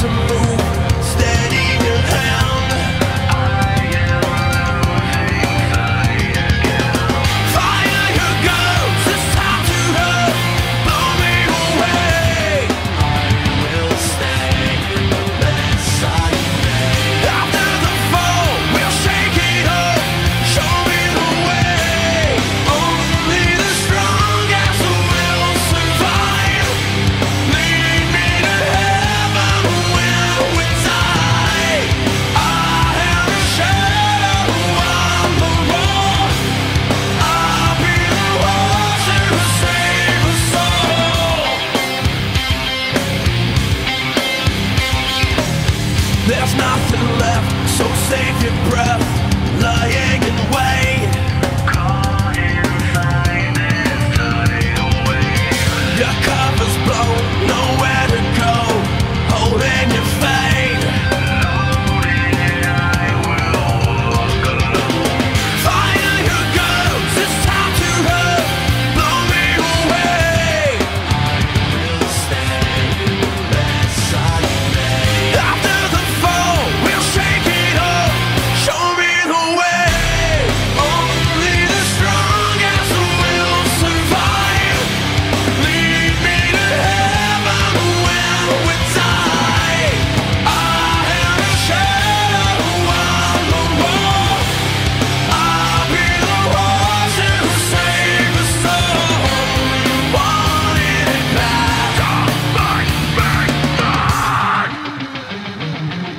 There's nothing left, so save your breath, lying in wait. Caught inside this tidal wave. Your cover's blown, nowhere to go, holding your fate. Loaded, I will walk alone. Fire your ghost, it's time to run, blow me away. I will stay, best I may. After the fall, we'll shake it up, show me the way. Only the strongest will survive. Lead me to heaven when we die. I am a shadow on the wall. I'll be the one to save us all. Wanted it bad. Back, back, back.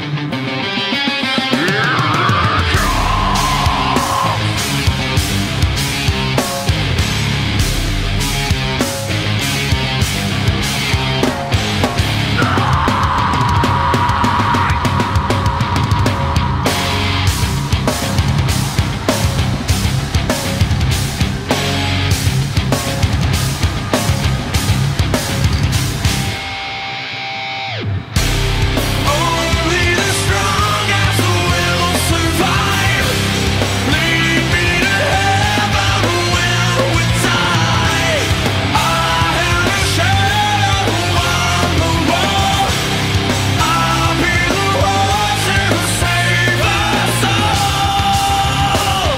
Only the strongest will survive. Lead me to heaven when we die. I am a shadow on the wall. I'll be the one to save us all.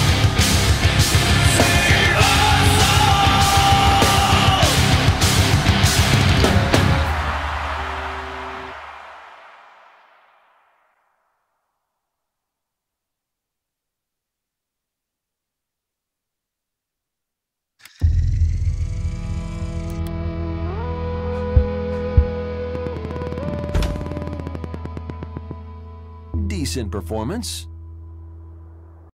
Save us all. Decent performance.